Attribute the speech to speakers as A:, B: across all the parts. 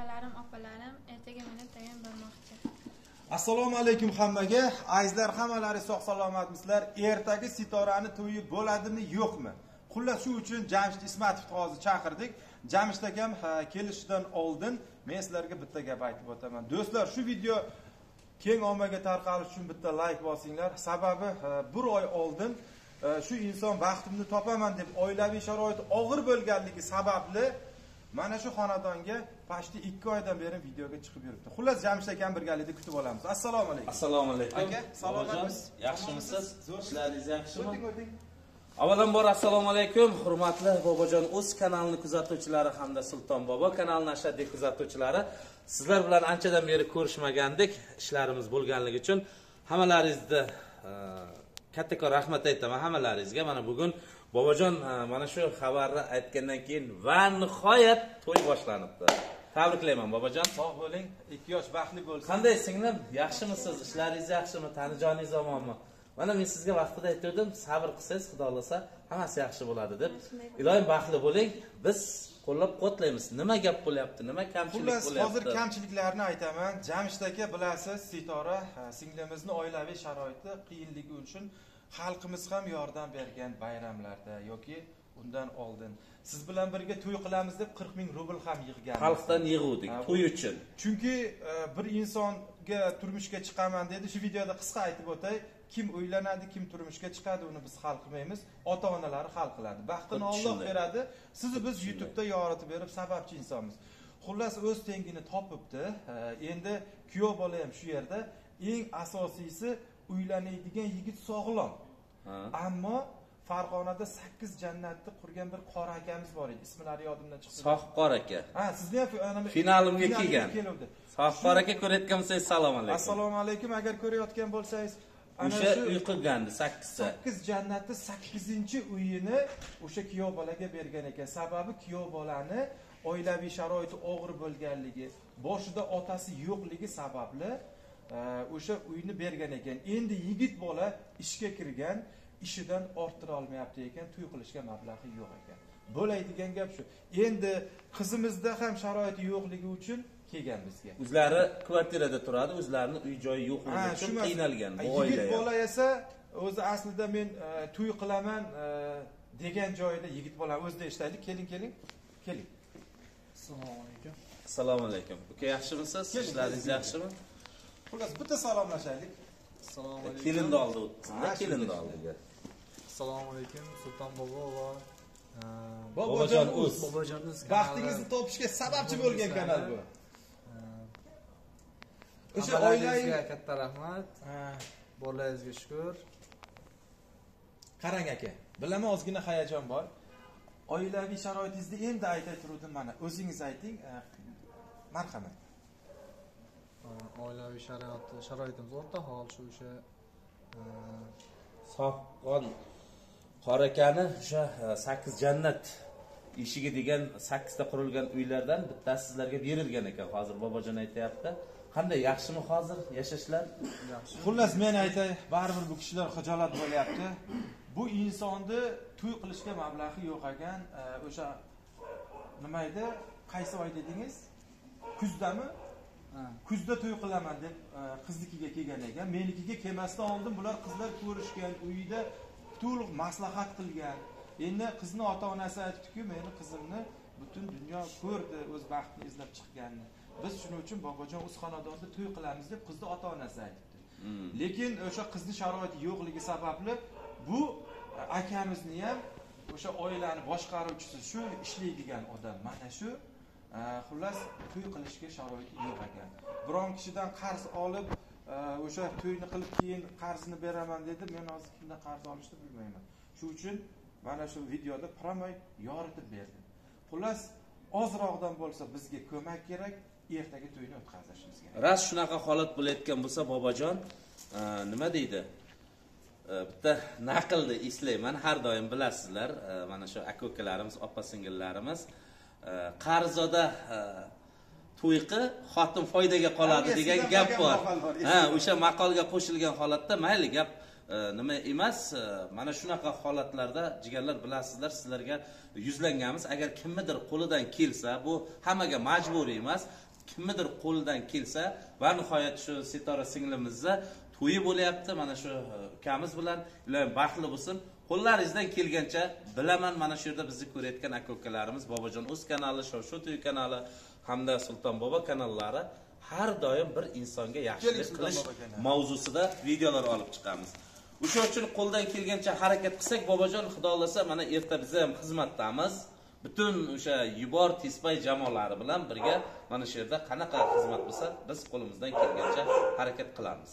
A: akalarim, opalarim ertaga meni to'yim bormoqchi.
B: Assalomu alaykum hammaga. Azizlar, hammalari sog' salomatmisizlar? Ertaga Sitorani to'yi bo'ladimi, yo'qmi? Xullas shu uchun Jamshid Ismatovni hozir chaqirdik. Jamshid akam kelishidan oldin men sizlarga bitta gap aytib o'taman. Do'stlar, shu video keng ommaga tarqalishi uchun bitta like bosinglar. Sababi bir oy oldin shu inson vaqtimni topaman deb oilaviy sharoiti og'ir bo'lganligi sababli mana shu xonadonga pashti 2 oydan beri videoga chiqib yuribdi. Xullas Jamshid akam birgalikda kutib olamiz. Assalomu alaykum.
C: Assalomu alaykum.
B: Aka, salomatmisiz?
C: Yaxshimisiz? Ishlaringiz yaxshimi? Avvalambor assalomu alaykum, hurmatli Bobojon o'z kanalini kuzatuvchilari hamda Sulton Bobo kanalini ashaddiy kuzatuvchilari. Sizlar bilan anchadan beri ko'rishmagandik, ishlarimiz bo'lganligi uchun hammalaringizga kattakon rahmat aytaman hammalaringizga. Mana bugun Bobojon mana shu xabarni aytgandan keyin va nihoyat to'y boshlanibdi. Tabriklayman Bobojon.
B: Sog' bo'ling, 2 yosh baxtli bo'lsin.
C: Qanday singlim? Yaxshimisiz? Ishlaringiz yaxshimi? Tanijoningiz omonmi? Mana men sizga vaqtida aytdim, sabr qilsangiz, Xudo xolasa hammasi yaxshi bo'ladi deb. Iloyim baxtli bo'ling. Biz qo'llab-quvvatlaymiz. Nima gap bo'lyapti? Nima kamchilik bo'lyapti?
B: Hozir kamchiliklarni aytaman. Jamshid aka, bilasiz, Sitora singlimizning oilaviy sharoiti qiyinligi uchun xalqimiz ham yordam bergan bayramlarda yoki undan oldin siz bilan birga to'y qilamiz deb 40 ming rubl ham yig'gan.
C: Xalqdan yig'uvdik to'y uchun.
B: Chunki bir insonga turmushga chiqaman dedi. Shu videoda qisqa aytib o'tay. Kim uylanadi, kim turmushga chiqadi, uni biz hal qilmaymiz. Ota-onalari hal qiladi. Baxtini Alloh beradi. Sizni biz YouTube'da yoritib berib sababchi insonmiz. Xullas o'z tengini topibdi. Endi kuyov bola ham shu yerda. Eng asosiysi uylanadigan yigit sog'lom. Ammo Farg'onada 8 jannatni qurgan bir qora akamiz bor edi. Ismlari yodimdan chiqdi.
C: Sohibqor aka.
B: Sizni ham
C: finalimga kelgan. Sohibqor aka ko'rayotgan bo'lsangiz salom alaykum.
B: Assalomu alaykum. Agar ko'rayotgan bo'lsangiz,
C: o'sha uy qilgandi 8
B: jannatni 8-uyini o'sha kuyov bolaga bergan ekan. Sababi kuyov bolani oilaviy sharoiti og'ir bo'lganligi, boshida otasi yo'qligi sababli o'sha uyni bergan ekan. Endi yigit bola ishga kirgan, ishidan orttira olmayapti ekan, to'y qilishga mablag'i yo'q ekan. Bo'laydigan gap shu. Endi qizimizda ham sharoiti yo'qligi uchun kelgan bizga.
C: O'zlari kvartirada turadi, o'zlarini uy joyi yo'qligi uchun qiynalgan bu oila.
B: Yigit bola esa o'zi aslida men to'y qilaman degan joyida yigit bola o'zida ishlaydi. Keling.
D: Assalomu alaykum.
C: Assalomu alaykum. Uka yaxshimisiz? Ishlaringiz yaxshimi?
B: Xullas bitta salomlashaylik.
D: Assalomu alaykum.
C: Kelinni oldi o'tsinda, kelinni oldiga.
D: Assalomu alaykum Sulton Bobo va
B: Bobojon o'z.
D: Bobojon o'z.
B: Baxtingizni topishga sababchi bo'lgan kanal bu.
D: O'sha oilangizga katta rahmat. Bolalaringizga shukr.
B: Qarang aka, bilaman ozgina hayajon bor. Oilaviy sharoitingizni endi aytay turdim mana. O'zingiz ayting. Marhamat.
D: Oilaviy sharoitimiz o'rta hol o'sha
C: Sohibqon qorakani o'sha 8 jannat eshigi degan 8 ta qurilgan uylardan bittasi sizlarga berilgan ekan. Hozir Bobojon aytayapti. Qanday, yaxshimi hozir yashashlar?
D: Yaxshi.
B: Xullas men aytay, baribir bu kishilar xijolat bo'lyapti. Bu insonni to'y qilishga mablag'i yo'q ekan. O'sha nima edi? Qaysi oy dedingiz? Kuzdami? Kuzda to'y qilaman deb qiznikiga kelgan ekan. Menikiga kelmasdan oldin bular qizlar ko'rishgan, uyida to'liq maslahat qilgan. Endi qizni ota-onasi aytdi-ku, meni qizimni butun dunyo ko'rdi, o'z baxtini izlab chiqqanini. Biz shuning uchun Bobojon o'z xonadonida to'y qilamiz deb qizni ota-onasi aytdi. Lekin o'sha qizni sharoiti yo'qligi sababli bu akamizni ham o'sha oilani boshqaruvchisi, shu ishlaydigan odam mana shu xullas to'y qilishga sharoiti yo'q ekan. Biron kishidan qarz olib, o'sha to'yni qilib keyin qarzini beraman dedi. Men hozir kimdan qarz olishni bilmayman. Shu uchun mana shu videoda promoy yoritib berdim. Xullas ozroqdan bo'lsa bizga ko'mak kerak, ertaga to'yni o'tkazishimiz kerak.
C: Ras shunaqa holat bo'layotgan bo'lsa Bobojon, nima deydi? Bitta naqlni eslayman, har doim bilasizlar, mana shu aka-ukalarimiz, opa-singillarimiz qarzoda to'yqi xotin foydaga qoladi degan gap bor. O'sha maqolga qo'shilgan holatda mayli gap nima emas, mana shunaqa holatlarda jigarlar bilasizlar, sizlarga yuzlanganmiz. Agar kimnidir qo'lidan kelsa, bu hammaga majburiy emas, kimnidir qo'lidan kelsa va nihoyat shu Sitora singlimizni to'yi bo'layapti, mana shu ukamiz bilan iloyim baxtli bo'lsin. Qo'llaringizdan kelgancha bilaman, mana shu yerda bizni ko'rayotgan aka-ukalarimiz Bobojon o'z kanali, Shov to'y kanali hamda Sulton Bobo kanallari har doim bir insonga yaxshilik qilish mavzusida videolar olib chiqamiz. O'sha uchun qo'ldan kelgancha harakat qilsak, Bobojon xudo xolasa mana erta biz ham xizmatdamiz. Butun o'sha Yubor Tespay jamoalari bilan birga mana shu yerda qanaqa xizmat bo'lsa, biz qo'limizdan kelgancha harakat qilamiz.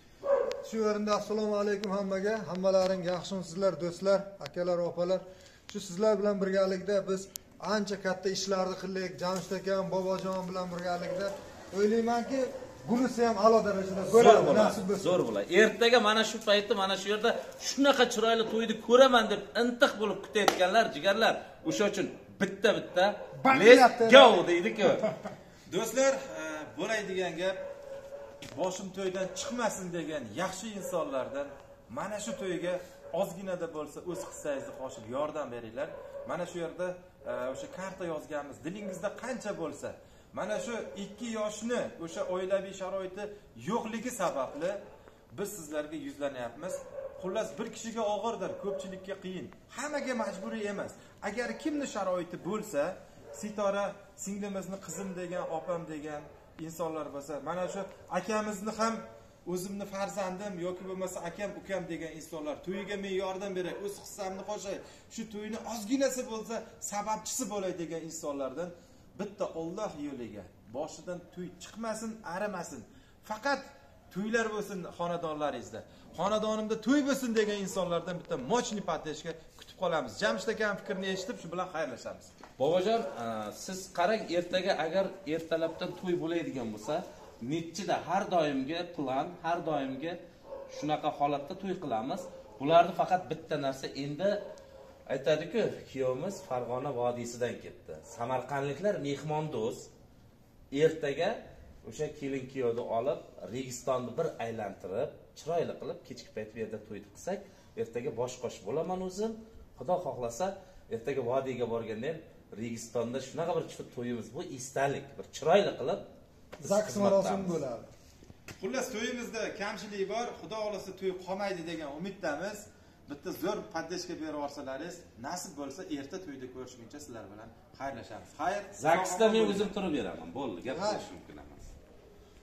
E: Shu o'rinda assalomu alaykum hammaga. Hammalaring yaxshimisizlar, do'stlar, akalar, opalar. Shu sizlar bilan birgalikda biz ancha katta ishlarni qildik. Jamshid akam, Bobojon bilan birgalikda o'ylaymanki, bunisi ham a'lo darajada ko'radi, nasib bo'lsin.
C: Zo'r bo'ladi. Ertaga mana shu paytda mana shu yerda shunaqa chiroyli to'yni ko'raman deb intiq bo'lib kutayotganlar, jigarlar, o'sha uchun bitta let's go deydi-ku.
B: Do'stlar, bo'ladigan gap boshim to'ydan chiqmasin degan yaxshi insonlardan mana shu to'yga ozginada bo'lsa o'z hissangizni qo'shib yordam beringlar. Mana shu yerda o'sha karta yozganmiz. Dilingizda qancha bo'lsa, mana shu 2 yoshni o'sha oilaviy sharoiti yo'qligi sababli biz sizlarga yuzlanyapmiz. Xullas bir kishiga og'irdir, ko'pchilikka qiyin. Hammaga majburiy emas. Agar kimning sharoiti bo'lsa, Sitora singlimizni qizim degan, opam degan insonlar bo'lsa, mana shu akamizni ham o'zimni farzandim yoki bo'lmasa akam, ukam degan insonlar to'yiga men yordam beray, o'z hissamni qo'shay, shu to'yni ozginasi bo'lsa sababchisi bo'lay degan insonlardan bitta Alloh yo'liga boshidan to'y chiqmasin, arimasin. Faqat to'ylar bo'lsin xonadonlaringizda. Xonadonimda to'y bo'lsin degan insonlardan bitta mochni pateshga kutib qolamiz. Jamshid akam fikrini eshitib, shu bilan xayrlashamiz.
C: Bobojon, siz qarang, ertaga agar ertalabdan to'y bo'ladigan bo'lsa, nechida har doimgi plan, har doimgi shunaqa holatda to'y qilamiz. Bularni faqat bitta narsa endi aytadi-ku, kuyovimiz Farg'ona vodiysidan ketdi. Samarqandliklar mehmondo'st. Ertaga o'sha kelin kuyovni olib, Registonni bir aylantirib, chiroyli qilib kechki payt bu yerda to'y qilsak, ertaga bosh-qosh bo'laman o'zim. Xudo xohlasa, ertaga vodiyga borganda ham Registonda shunaqa bir chiqib to'yimiz bu istalik, bir chiroyli qilib
E: zaks marosimi bo'ladi.
B: Xullas to'yimizda kamchilik bor, xudo xolasa to'y qolmaydi degan umiddamiz. Bitta zo'r paddeshka berib yuborsalaringiz, nasib bo'lsa erta to'yda ko'rishguncha sizlar bilan xayrlashamiz. Xayr.
C: Zaksda men o'zim turib beraman. Bo'ldi, gaplashishim mumkin emas.